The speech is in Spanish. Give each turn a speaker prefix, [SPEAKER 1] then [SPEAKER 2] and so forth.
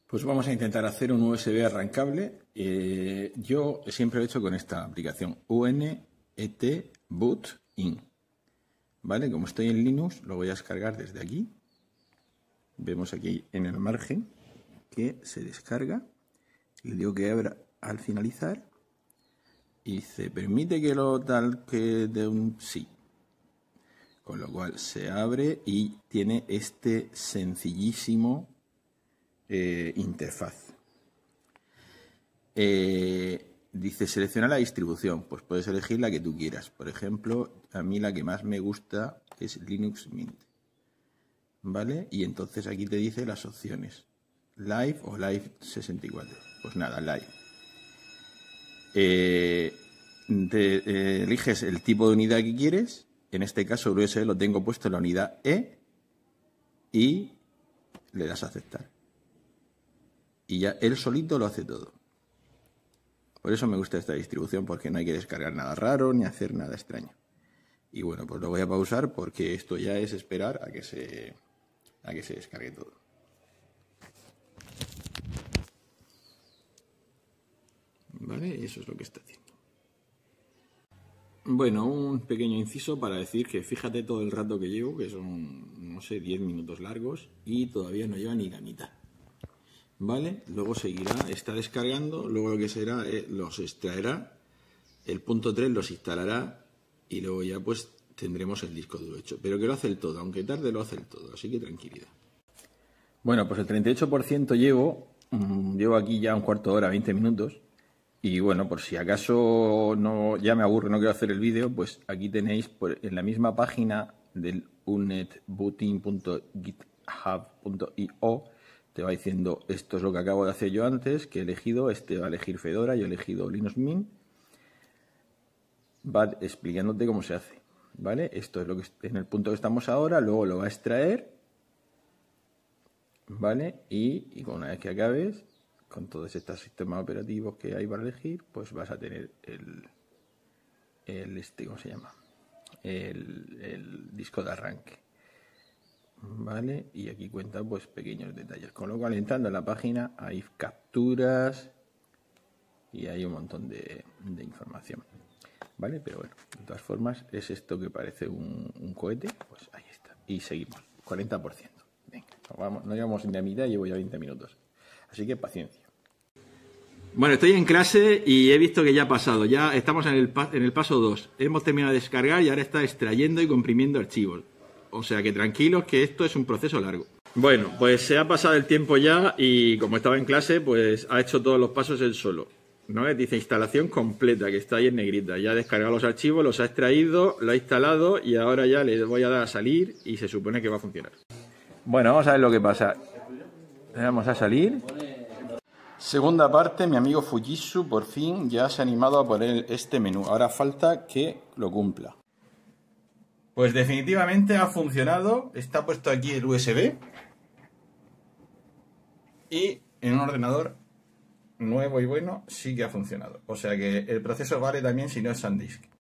[SPEAKER 1] Pues vamos a intentar hacer un USB arrancable. Yo siempre lo he hecho con esta aplicación, UNET Boot In. ¿Vale? Como estoy en Linux, lo voy a descargar desde aquí. Vemos aquí en el margen que se descarga. Le digo que abra al finalizar. Y se permite que lo tal que de un sí. Con lo cual se abre y tiene este sencillísimo interfaz. Dice selecciona la distribución, pues puedes elegir la que tú quieras. Por ejemplo, a mí la que más me gusta es Linux Mint, ¿vale? Y entonces aquí te dice las opciones, Live o Live 64. Pues nada, Live. Eliges el tipo de unidad que quieres. En este caso el USB lo tengo puesto en la unidad E y le das a aceptar. Y ya él solito lo hace todo. Por eso me gusta esta distribución, porque no hay que descargar nada raro ni hacer nada extraño. Y bueno, pues lo voy a pausar porque esto ya es esperar a que se descargue todo. Vale, eso es lo que está haciendo. Bueno, un pequeño inciso para decir que fíjate todo el rato que llevo, que son, no sé, 10 minutos largos y todavía no lleva ni la mitad. ¿Vale? Luego seguirá, está descargando, luego lo que será, los extraerá, el punto 3 los instalará y luego ya pues tendremos el disco duro hecho. Pero que lo hace el todo, aunque tarde lo hace el todo, así que tranquilidad. Bueno, pues el 38% llevo aquí ya un cuarto de hora, 20 minutos. Y bueno, por si acaso no, ya me aburre, no quiero hacer el vídeo, pues aquí tenéis en la misma página del unetbooting.github.io. Te va diciendo, esto es lo que acabo de hacer yo antes, que he elegido, este va a elegir Fedora, yo he elegido Linux Mint. Va explicándote cómo se hace, ¿vale? Esto es lo que en el punto que estamos ahora, luego lo va a extraer, ¿vale? Y una vez que acabes, con todos estos sistemas operativos que hay para elegir, pues vas a tener ¿cómo se llama? El disco de arranque. Vale, y aquí cuenta pues pequeños detalles, con lo cual entrando en la página hay capturas y hay un montón de información, vale, pero bueno, de todas formas es esto que parece un cohete, pues ahí está, y seguimos, 40%, venga, vamos, no llevamos ni a mitad, llevo ya 20 minutos, así que paciencia. Bueno, estoy en clase y he visto que ya ha pasado, ya estamos en el paso 2, hemos terminado de descargar y ahora está extrayendo y comprimiendo archivos. O sea que tranquilos, que esto es un proceso largo. Bueno, pues se ha pasado el tiempo ya y como estaba en clase, pues ha hecho todos los pasos él solo, ¿no? Dice instalación completa, que está ahí en negrita. Ya ha descargado los archivos, los ha extraído, lo ha instalado y ahora ya le voy a dar a salir y se supone que va a funcionar. Bueno, vamos a ver lo que pasa. Le damos a salir. Segunda parte, mi amigo Fujitsu por fin ya se ha animado a poner este menú. Ahora falta que lo cumpla. Pues definitivamente ha funcionado, está puesto aquí el USB y en un ordenador nuevo y bueno sí que ha funcionado. O sea que el proceso vale también si no es SanDisk.